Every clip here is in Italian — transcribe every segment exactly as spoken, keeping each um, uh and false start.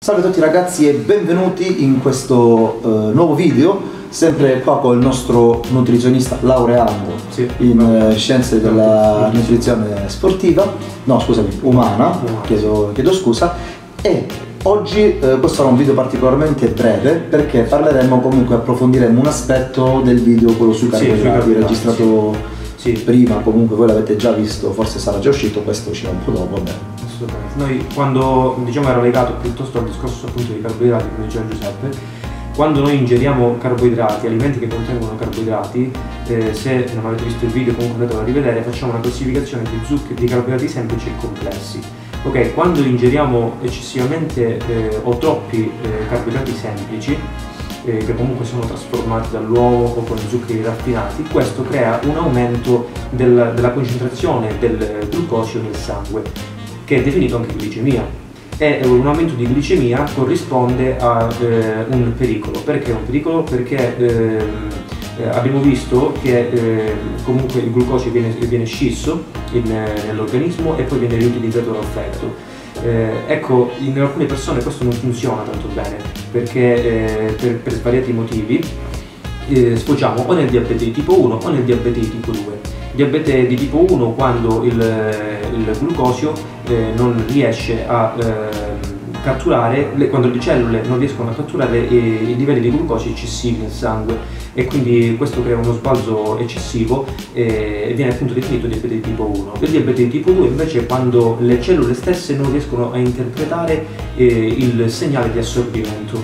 Salve a tutti ragazzi e benvenuti in questo uh, nuovo video, sempre qua con il nostro nutrizionista laureando sì, in no. scienze della nutrizione sportiva, no scusami, umana, chiedo, chiedo scusa, e oggi eh, questo sarà un video particolarmente breve perché parleremo comunque, approfondiremo un aspetto del video, quello sui carboidrati, sì, registrato sì. Sì. prima, comunque voi l'avete già visto, forse sarà già uscito, questo uscirà un po' dopo, vabbè. Noi quando diciamo era legato piuttosto al discorso appunto dei carboidrati, come diceva Giuseppe, quando noi ingeriamo carboidrati, alimenti che contengono carboidrati, eh, se non avete visto il video comunque andatelo a rivedere, facciamo una classificazione di zuccheri, di carboidrati semplici e complessi. Ok, quando ingeriamo eccessivamente eh, o troppi eh, carboidrati semplici, eh, che comunque sono trasformati dall'uovo o con zuccheri raffinati, questo crea un aumento del, della concentrazione del glucosio nel sangue, che è definito anche glicemia, e un aumento di glicemia corrisponde a eh, un pericolo. Perché un pericolo? Perché eh, eh, abbiamo visto che eh, comunque il glucosio viene, viene scisso nell'organismo e poi viene riutilizzato all'effetto. Eh, ecco, in alcune persone questo non funziona tanto bene, perché eh, per, per svariati motivi eh, sfociamo o nel diabete di tipo uno o nel diabete di tipo due. Diabete di tipo uno quando il, il glucosio eh, non riesce a eh, catturare, le, quando le cellule non riescono a catturare eh, i livelli di glucosio eccessivi nel sangue, e quindi questo crea uno sbalzo eccessivo eh, e viene appunto definito diabete di tipo uno. Il diabete di tipo due invece è quando le cellule stesse non riescono a interpretare eh, il segnale di assorbimento.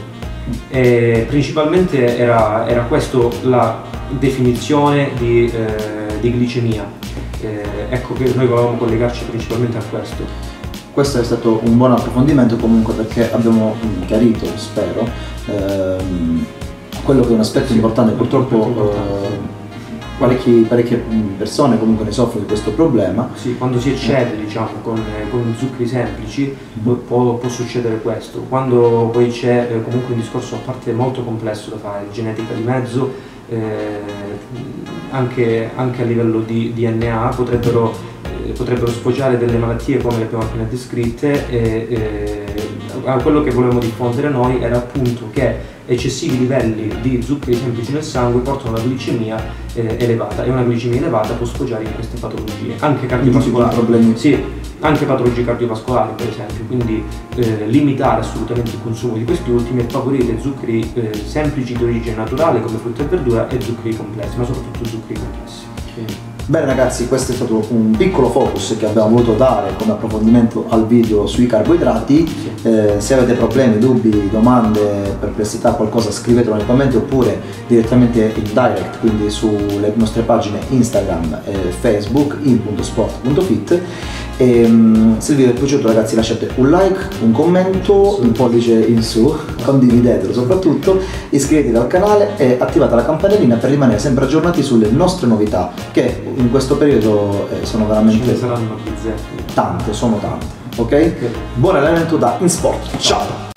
E principalmente era, era questa la definizione di eh, di glicemia, eh, ecco che noi volevamo collegarci principalmente a questo. Questo è stato un buon approfondimento comunque, perché abbiamo chiarito, spero, ehm, quello che è un aspetto sì, importante. Purtroppo importante. Eh, parecchie, parecchie persone comunque ne soffrono di questo problema. Sì, quando si eccede diciamo con, con zuccheri semplici mm-hmm. può, può succedere questo. Quando poi c'è eh, comunque un discorso a parte molto complesso da fare, genetica di mezzo, eh, anche, anche a livello di D N A potrebbero, eh, potrebbero sfociare delle malattie come le abbiamo appena descritte, e eh, quello che volevamo diffondere noi era appunto che eccessivi livelli di zuccheri semplici nel sangue portano a una glicemia eh, elevata, e una glicemia elevata può sfociare in queste patologie, anche cardiovascolari, problemi. Sì, anche patologie cardiovascolari per esempio, quindi eh, limitare assolutamente il consumo di questi ultimi e favorire zuccheri eh, semplici di origine naturale come frutta e verdura e zuccheri complessi, ma soprattutto zuccheri complessi. Sì. Bene ragazzi, questo è stato un piccolo focus che abbiamo voluto dare come approfondimento al video sui carboidrati. Sì. Eh, se avete problemi, dubbi, domande, perplessità, qualcosa, scrivetelo nei commenti oppure direttamente in direct, quindi sulle nostre pagine Instagram e Facebook in punto sport punto fit. E, um, se il video vi è piaciuto ragazzi, lasciate un like, un commento, un pollice in su, condividetelo soprattutto, iscrivetevi al canale e attivate la campanellina per rimanere sempre aggiornati sulle nostre novità, che in questo periodo eh, sono veramente Ce ne saranno bizzeffe. tante, sono tante, ok? Okay. Buon allenamento da InSport, ciao!